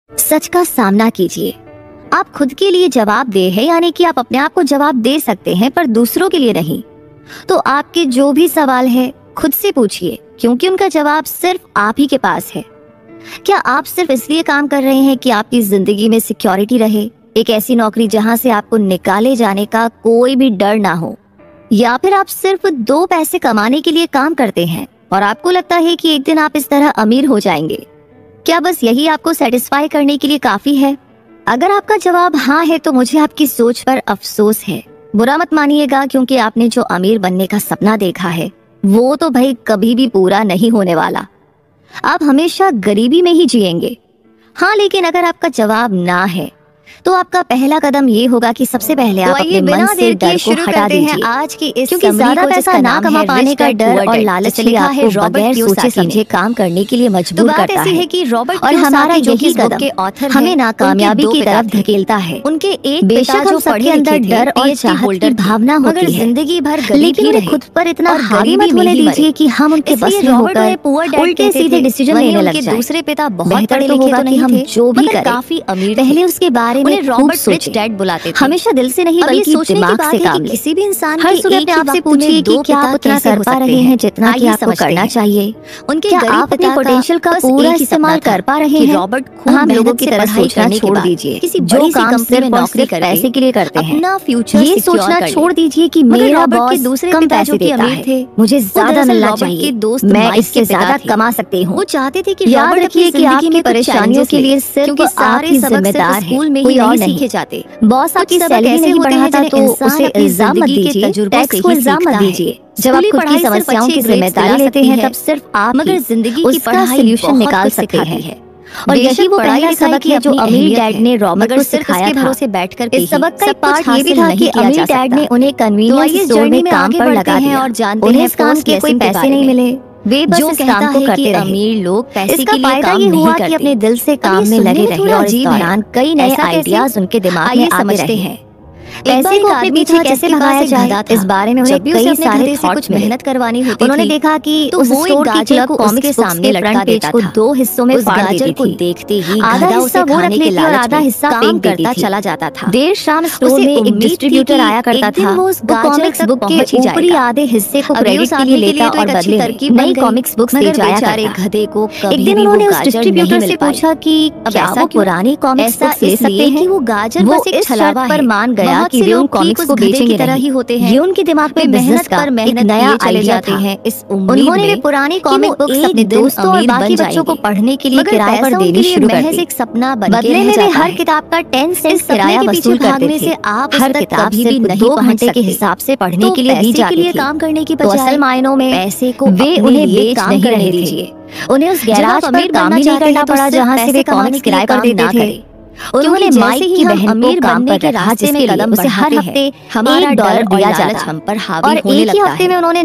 सच का सामना कीजिए। आप खुद के लिए जवाबदेह है, यानी कि आप अपने आप को जवाब दे सकते हैं पर दूसरों के लिए नहीं। तो आपके जो भी सवाल है खुद से पूछिए, क्योंकि उनका जवाब सिर्फ आप ही के पास है। क्या आप सिर्फ इसलिए काम कर रहे हैं कि आपकी जिंदगी में सिक्योरिटी रहे, एक ऐसी नौकरी जहां से आपको निकाले जाने का कोई भी डर ना हो, या फिर आप सिर्फ 2 पैसे कमाने के लिए काम करते हैं और आपको लगता है कि एक दिन आप इस तरह अमीर हो जाएंगे? क्या बस यही आपको सेटिस्फाई करने के लिए काफी है? अगर आपका जवाब हाँ है तो मुझे आपकी सोच पर अफसोस है। बुरा मत मानिएगा, क्योंकि आपने जो अमीर बनने का सपना देखा है वो तो भाई कभी भी पूरा नहीं होने वाला। आप हमेशा गरीबी में ही जिएंगे। हाँ, लेकिन अगर आपका जवाब ना है तो आपका पहला कदम ये होगा कि सबसे पहले आप अपने मन से डर को हटा दीजिए। आज की इस क्योंकि ज्यादा पैसा ना कमा पाने का डर और लालच लिखा है बगैर सोचे समझे काम करने के लिए मजबूर करता है कि रॉबर्ट और हमारा यही कदम हमें नाकामयाबी की तरफ धकेलता है। उनके एक बेशक हम सबके अंदर डर और चाहत की भावना होती है, जिंदगी भर लेकिन उन्हें खुद पर इतना हावी मत होने दीजिए कि हम उनके बस में होकर उल्टे सीधे डिसीजन लेने लग जाएं। दूसरे पिता बहुत पढ़े लिखे तो नहीं, हम जो भी करें काफी अमीर पहले उसके बारे में रॉबर्ट रिच डैड बुलाते थे। हमेशा दिल से नहीं बल्कि दिमाग से काम लें। किसी भी इंसान हर सुबह अपने आप से पूछिए कि क्या आप उतना कर पा रहे हैं जितना कि आपको करना चाहिए। उनके आप अपने पोटेंशियल का पूरा इस्तेमाल कर पा रहे हैं? रॉबर्ट हम लोगों की तरह सोचना छोड़ दीजिए। किसी जो काम सिर्फ नौकरी पैसे के लिए करते हैं, अपना फ्यूचर ये सोचना छोड़ दीजिए कि मेरा बॉस दूसरे कम पैसे देता है, मुझे ज्यादा मिलना चाहिए, मैं इससे ज्यादा कमा सकती हूँ। वो चाहते थे कि याद रखिए कि आपकी परेशानियों के लिए सिर्फ आप ही जिम्मेदार हैं, कोई और नहीं सीखे जाते। बॉस आपकी सैलरी नहीं बढ़ाता तो उसे इल्जाम मत दीजिए, टैक्स को इल्जाम मत दीजिए। जब आप खुद की समस्याओं की जिम्मेदारी लेते हैं तब सिर्फ आप मगर जिंदगी की पढ़ाई सोल्यूशन निकाल सकते हैं। और यही वो पहला सबक है जो अमीर डैड ने रॉबर्ट को सिखाया था। भरोसे बैठकर इस सबक का पार्ट ये भी था कि अमीर डैड ने उन्हें कन्वीनियंस स्टोर में काम पर लगा दिया और जानते हैं काम के कोई पैसे नहीं मिले। वे बस इस काम को करते रहे। अमीर लोग पैसे के लिए काम नहीं करते, कि अपने दिल से काम में लगे रहे और इस दौरान कई नए आइडियाज उनके दिमाग में आते हैं। पैसे को अपने पीछे कैसे भगाया जाए, इस बारे में उन्हें कई सारे कुछ मेहनत करवानी होती थी। उन्होंने देखा कि उस स्टोर की क्लर्क कॉमिक्स के सामने फ्रंट पेज को 2 हिस्सों में फाड़ देती थी। देखते ही आधा हिस्सा वो रख लेती और आधा हिस्सा फेंक करता चला जाता था। देर शाम स्टोर में एक डिस्ट्रीब्यूटर आया करता था, वो कॉमिक्स बुक के ऊपरी आधे हिस्से को क्रेडिट के लिए लेता और बदले नई कॉमिक्स बुक्स दे जाया करता। गधे को एक दिन उन्होंने उस डिस्ट्रीब्यूटर से पूछा कि क्या वो पुरानी कॉमिक्स बुक्स ले सकते हैं? वो गाजर बस एक छलावा पर मान गया कि वे उन कॉमिक्स को बेचेंगे तरह ही होते हैं। ये उनके दिमाग में मेहनत पर मेहनत नया चले जाते हैं। इस उन्होंने वे पुरानी कॉमिक बुक्स अपने दोस्तों और बाकी बच्चों को पढ़ने के लिए किराए पर देनी शुरू कर दी। एक सपना बदले में वे हर किताब का 10 सेंट किराया वसूल करते थे। आप हर किताब सिर्फ 2 घंटे के हिसाब से पढ़ने के लिए दी जाती थी। काम करने की बजाय असल मायनों में पैसे को वे उन्हें बेच नहीं रहे थे। उन्हें उस गैराज पर काम ही नहीं करना पड़ा जहाँ से वे कॉमिक्स किराए पर देते थे। उन्होंने माइक की बहन को काम पर रखा, जिसके कदम उसे हर हफ्ते हमारा $1 दिया जाता हम पर हावी होने लगता है। एक ही हफ्ते में उन्होंने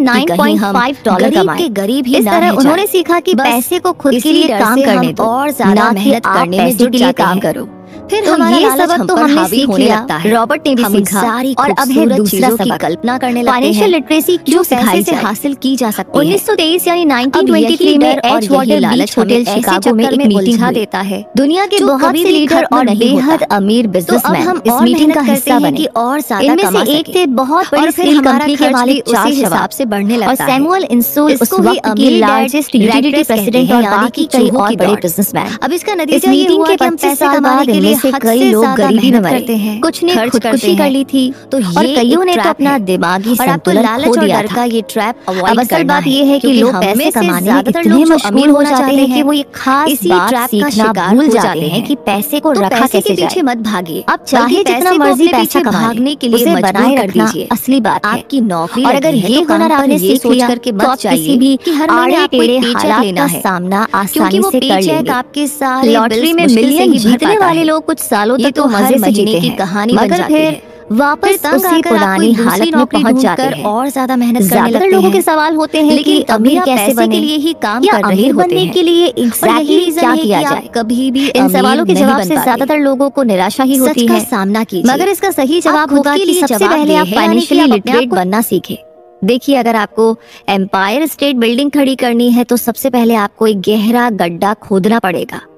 $9.5 कमाए। गरीब ही इस तरह उन्होंने सीखा कि पैसे को खुद के लिए काम करने दो और ज्यादा मेहनत करने में जुट जाते काम करो। फिर ये सबक तो हमने सीख लिया, रॉबर्ट ने भी सीखा और अब है दूसरा सबक, कल्पना करने लगते हैं। फाइनेंशियल लिटरेसी जो सिखाई से हासिल की जा सकती है। 1923 यानी 1923 में एजवाटर बीच होटल शिकागो में एक मीटिंग देता है। दुनिया के बहुत से लीडर और बेहद अमीर बिजनेसमैन इस मीटिंग का हिस्सा बने और इनमें से एक थे बहुत बड़ी स्टील कंपनी के मालिक, चार्ल्स हिसाब से बढ़ने लगता है। और सैमुअल इंसोल उस वक्त की लार्जेस्ट यूटिलिटी प्रेसिडेंट और बाकी कई और बड़े बिजनेसमैन। अब इसका नतीजा ये हुआ कि 25 साल बाद से कई लोग गरीबी में मरते हैं। कुछ ने खुदकुशी कर ली थी तो और कईयों ने तो अपना दिमागी संतुलन खो दिया था। ये ट्रैप अब असल बात ये है कि लोग पैसे कमाने में इतने मशगूल हो जाते हैं कि वो ये खास बात सीखना भूल जाते हैं कि पैसे को रखा कैसे जाए। मत भागिए, आप चाहे जितना मर्जी पैसा भागने के लिए बनाए रखना असली बात है आपकी नौकरी। और अगर ये हुनर आपने सीख लिया तो आप किसी भी आड़े टेढ़े हालात का सामना आसानी से कर लेंगे। आपके सारे लॉटरी में मिलियन जीतने वाले लोग कुछ सालों तक तो मजे से जीते हैं, कहानी मगर फिर वापस उसी पुरानी हालत में पहुंच जाते हैं और ज्यादा मेहनत करने लगते हैं। लोगों के सवाल होते हैं कि अमीर कैसे बने, के लिए ही काम कर रहे होते हैं, के लिए एग्जैक्टली क्या किया जाए। कभी भी इन सवालों के जवाब से ज्यादातर लोगों को निराशा ही होती है। सामना कीजिए, मगर इसका सही जवाब होगा कि सबसे पहले आप फाइनेंशियली लिटरेट बनना सीखें। देखिए, अगर आपको एम्पायर स्टेट बिल्डिंग खड़ी करनी है तो सबसे पहले आपको एक गहरा गड्ढा खोदना पड़ेगा।